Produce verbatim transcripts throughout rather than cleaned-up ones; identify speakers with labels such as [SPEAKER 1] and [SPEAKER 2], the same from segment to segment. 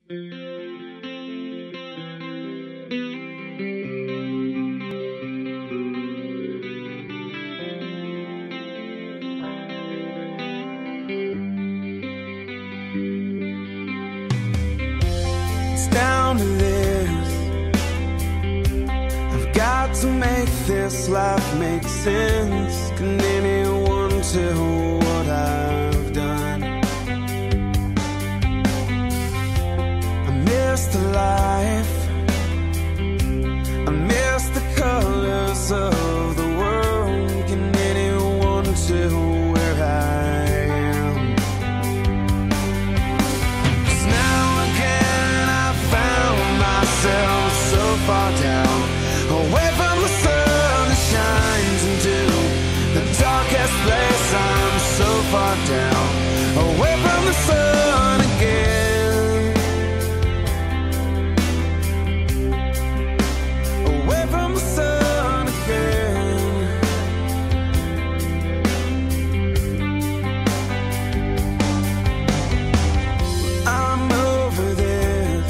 [SPEAKER 1] It's down to this. I've got to make this life make sense. Can anyone tell what I've done? I miss the life, I miss the colors of the world. Can anyone tell where I am? 'Cause now again I found myself so far down, away from the sun that shines into the darkest place. I'm so far down, away from the sun again, away from the sun again. I'm over this,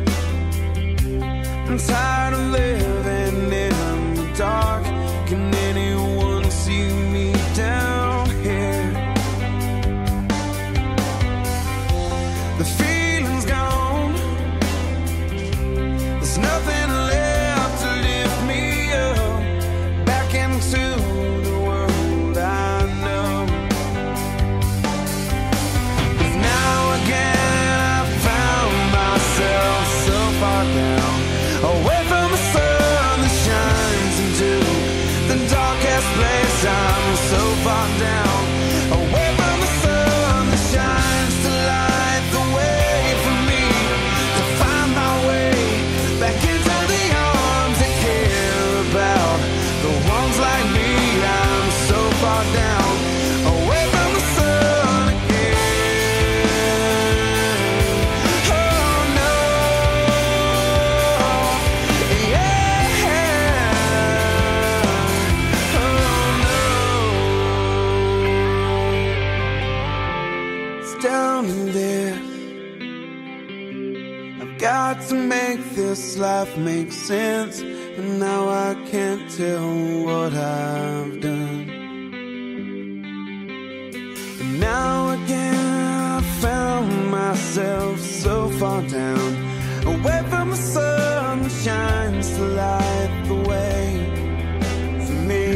[SPEAKER 1] I'm tired of living in the dark. Can anyone see me down here? The feeling's gone, there's nothing left to lift me up back into the world I know. 'Cause now again I found myself so far down, away from the sun that shines into the darkest place. I'm so far down, away from the sun that shines to light the way for me to find my way back into the arms that care about the ones like me. I'm so far down, away from the sun again. Oh no, yeah, oh no. It's down to this. I've got to make this life make sense, and now I can't tell what I've done. And now again I found myself so far down, away from the sun that shines to light the way for me.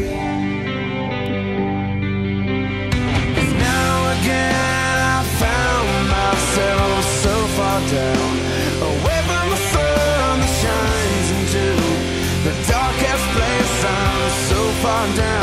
[SPEAKER 1] 'Cause now again I found myself so far down, away from the sun that shines into the darkest place. I'm so far down,